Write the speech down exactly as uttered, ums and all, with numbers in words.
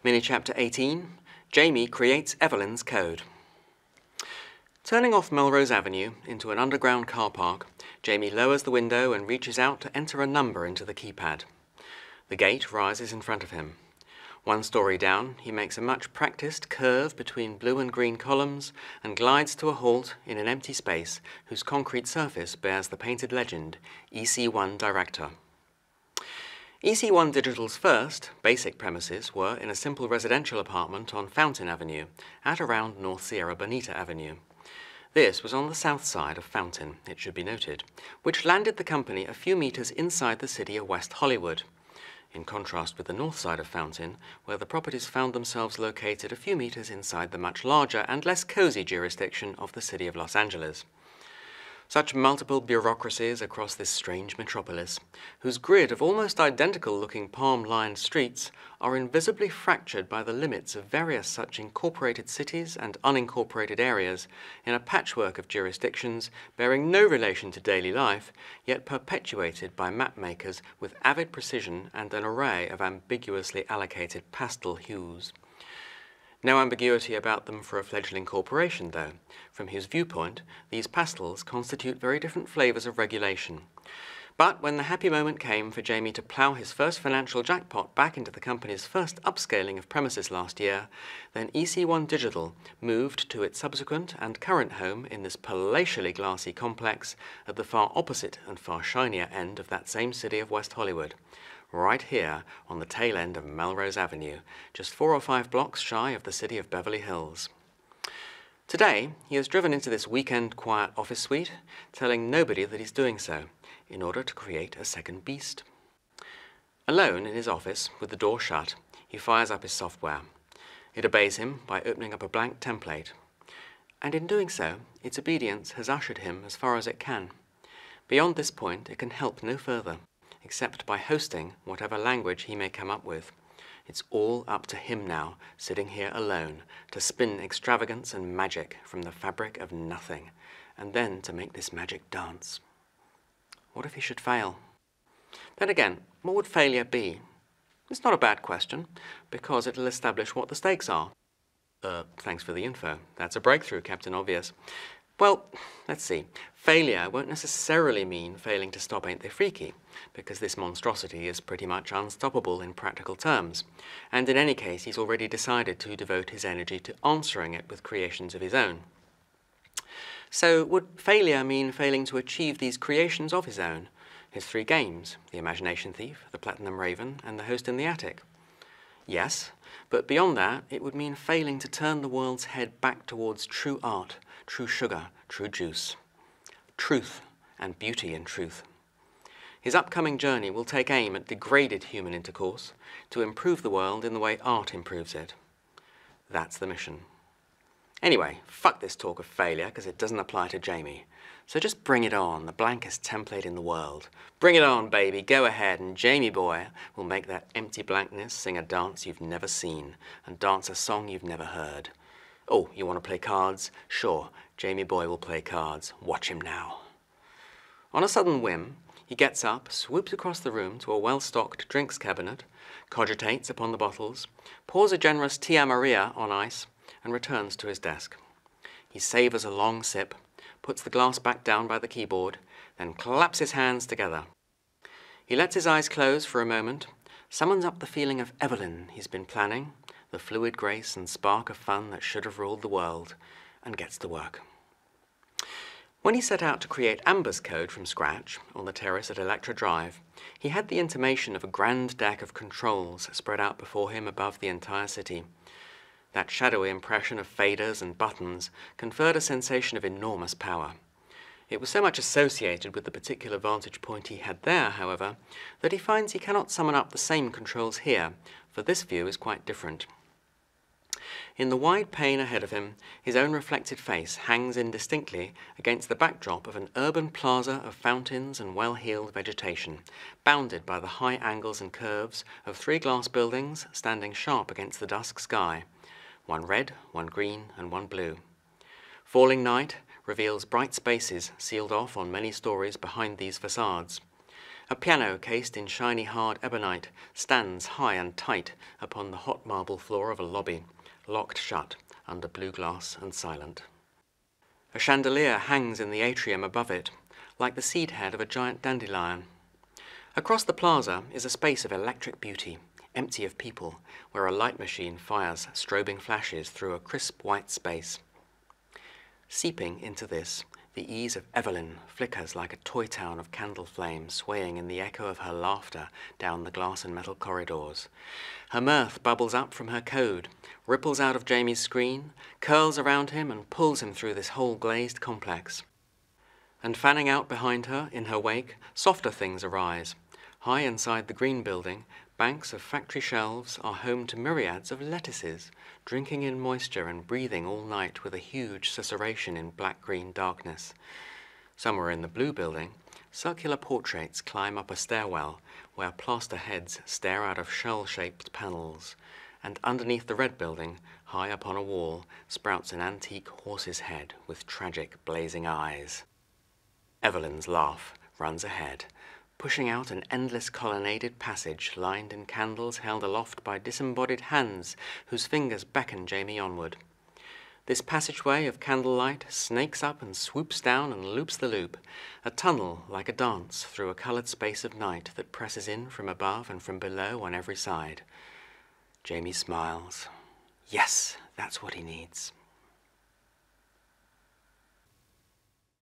Mini-chapter eighteen, Jaymi creates Evelyn's code. Turning off Melrose Avenue into an underground car park, Jaymi lowers the window and reaches out to enter a number into the keypad. The gate rises in front of him. One story down, he makes a much practiced curve between blue and green columns and glides to a halt in an empty space whose concrete surface bears the painted legend, E C one Director. E C one Digital's first, basic premises were in a simple residential apartment on Fountain Avenue, at around North Sierra Bonita Avenue. This was on the south side of Fountain, it should be noted, which landed the company a few meters inside the city of West Hollywood, in contrast with the north side of Fountain, where the properties found themselves located a few meters inside the much larger and less cozy jurisdiction of the city of Los Angeles. Such multiple bureaucracies across this strange metropolis, whose grid of almost identical-looking palm-lined streets are invisibly fractured by the limits of various such incorporated cities and unincorporated areas in a patchwork of jurisdictions bearing no relation to daily life, yet perpetuated by map-makers with avid precision and an array of ambiguously allocated pastel hues. No ambiguity about them for a fledgling corporation, though. From his viewpoint, these pastels constitute very different flavors of regulation. But when the happy moment came for Jaymi to plough his first financial jackpot back into the company's first upscaling of premises last year, then E C one Digital moved to its subsequent and current home in this palatially glassy complex at the far opposite and far shinier end of that same city of West Hollywood, right here on the tail end of Melrose Avenue, just four or five blocks shy of the city of Beverly Hills. Today, he has driven into this weekend quiet office suite, telling nobody that he's doing so, in order to create a second beast. Alone in his office, with the door shut, he fires up his software. It obeys him by opening up a blank template. And in doing so, its obedience has ushered him as far as it can. Beyond this point, it can help no further, except by hosting whatever language he may come up with. It's all up to him now, sitting here alone, to spin extravagance and magic from the fabric of nothing, and then to make this magic dance. What if he should fail? Then again, what would failure be? It's not a bad question, because it'll establish what the stakes are. Uh, thanks for the info. That's a breakthrough, Captain Obvious. Well, let's see. Failure won't necessarily mean failing to stop Ain'tTheyFreaky, because this monstrosity is pretty much unstoppable in practical terms, and in any case he's already decided to devote his energy to answering it with creations of his own. So would failure mean failing to achieve these creations of his own, his three games, the Imagination Thief, the Platinum Raven, and the Host in the Attic? Yes, but beyond that, it would mean failing to turn the world's head back towards true art, true sugar, true juice. Truth and beauty in truth. His upcoming journey will take aim at degraded human intercourse to improve the world in the way art improves it. That's the mission. Anyway, fuck this talk of failure, because it doesn't apply to Jaymi. So just bring it on, the blankest template in the world. Bring it on, baby, go ahead, and Jaymi boy will make that empty blankness sing a dance you've never seen, and dance a song you've never heard. Oh, you want to play cards? Sure, Jaymi boy will play cards. Watch him now. On a sudden whim, he gets up, swoops across the room to a well-stocked drinks cabinet, cogitates upon the bottles, pours a generous Tia Maria on ice, and returns to his desk. He savours a long sip, puts the glass back down by the keyboard, then claps his hands together. He lets his eyes close for a moment, summons up the feeling of Evelyn he's been planning, the fluid grace and spark of fun that should have ruled the world, and gets to work. When he set out to create Amber's code from scratch on the terrace at Electra Drive, he had the intimation of a grand deck of controls spread out before him above the entire city. That shadowy impression of faders and buttons conferred a sensation of enormous power. It was so much associated with the particular vantage point he had there, however, that he finds he cannot summon up the same controls here, for this view is quite different. In the wide pane ahead of him, his own reflected face hangs indistinctly against the backdrop of an urban plaza of fountains and well-heeled vegetation, bounded by the high angles and curves of three glass buildings standing sharp against the dusk sky, one red, one green, and one blue. Falling night reveals bright spaces sealed off on many stories behind these facades. A piano cased in shiny hard ebonite stands high and tight upon the hot marble floor of a lobby, locked shut under blue glass and silent. A chandelier hangs in the atrium above it, like the seed head of a giant dandelion. Across the plaza is a space of electric beauty, empty of people, where a light machine fires strobing flashes through a crisp white space. Seeping into this, the ease of Evelyn flickers like a toy town of candle flame swaying in the echo of her laughter down the glass and metal corridors. Her mirth bubbles up from her code, ripples out of Jaymi's screen, curls around him and pulls him through this whole glazed complex. And fanning out behind her, in her wake, softer things arise. High inside the green building, banks of factory shelves are home to myriads of lettuces, drinking in moisture and breathing all night with a huge susurration in black-green darkness. Somewhere in the blue building, circular portraits climb up a stairwell where plaster heads stare out of shell-shaped panels, and underneath the red building, high upon a wall, sprouts an antique horse's head with tragic blazing eyes. Evelyn's laugh runs ahead, pushing out an endless colonnaded passage lined in candles held aloft by disembodied hands whose fingers beckon Jaymi onward. This passageway of candlelight snakes up and swoops down and loops the loop, a tunnel like a dance through a coloured space of night that presses in from above and from below on every side. Jaymi smiles. Yes, that's what he needs.